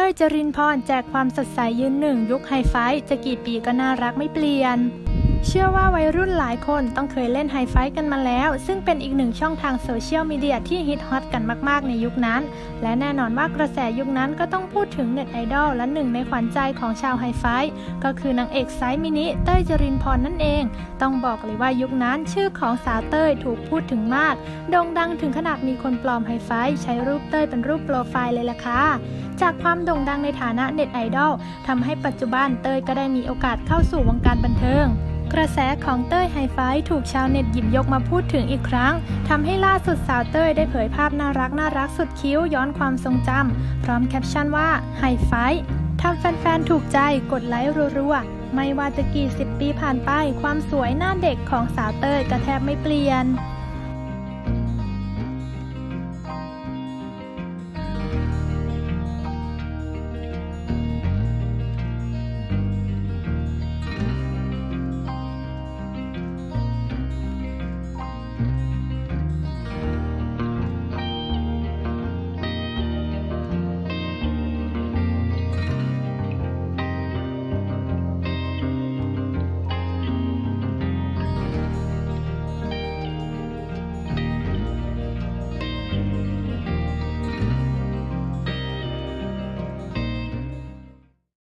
ยจรินพรแจกความสดใสยืนหนึ่งยุคไฮไฟท์จะกี่ปีก็น่ารักไม่เปลี่ยนเชื่อว่าวัยรุ่นหลายคนต้องเคยเล่นไฮไฟท์กันมาแล้วซึ่งเป็นอีกหนึ่งช่องทางโซเชียลมีเดียที่ฮิตฮอตกันมากๆในยุคนั้นและแน่นอนว่ากระแสยุคนั้นก็ต้องพูดถึงเน็ตไอดอลและหนึ่งในขวัญใจของชาวไฮไฟท์ก็คือนางเอกไซส์มินิเต้ยจรินพรนั่นเองต้องบอกเลยว่ายุคนั้นชื่อของสาวเต้ยถูกพูดถึงมากโด่งดังถึงขนาดมีคนปลอมไฮไฟท์ใช้รูปเต้ยเป็นรูปโปรไฟล์เลยล่ะค่ะจากความโด่งดังในฐานะเน็ตไอดอลทำให้ปัจจุบันเต้ยก็ได้มีโอกาสเข้าสู่วงการบันเทิงกระแสของเต้ยไฮไฟท์ถูกชาวเน็ตหยิบยกมาพูดถึงอีกครั้งทำให้ล่าสุดสาวเต้ยได้เผยภาพน่ารักสุดคิ้วย้อนความทรงจำพร้อมแคปชั่นว่าไฮไฟท์ทำแฟนๆถูกใจกดไลค์รัวๆไม่ว่าจะกี่10 ปีผ่านไปความสวยหน้าเด็กของสาวเต้ยก็แทบไม่เปลี่ยน